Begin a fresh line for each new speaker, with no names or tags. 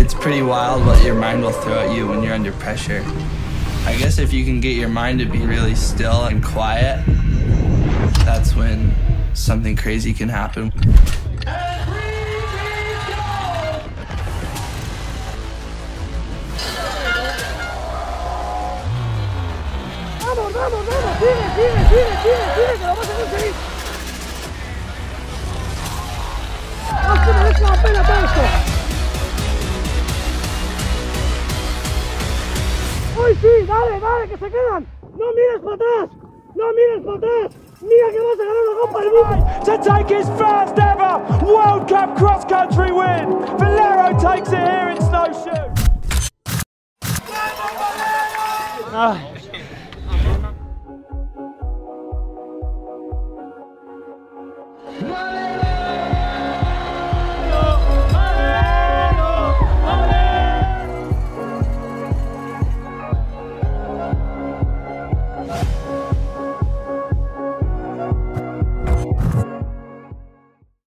It's pretty wild what your mind will throw at you when you're under pressure. I guess if you can get your mind to be really still and quiet, that's when something crazy can happen.
¡Vamos, vamos, vamos! ¡Sigue, que lo vas a conseguir! ¡Haz que merezca la pena todo esto! ¡Hoy sí! ¡Dale, que se quedan! ¡No mires para atrás! ¡No mires para atrás! ¡Mira que vas a ganar la Copa del Mundo!
To take his first ever World Cup cross-country win! Valero takes it here in snowshoe!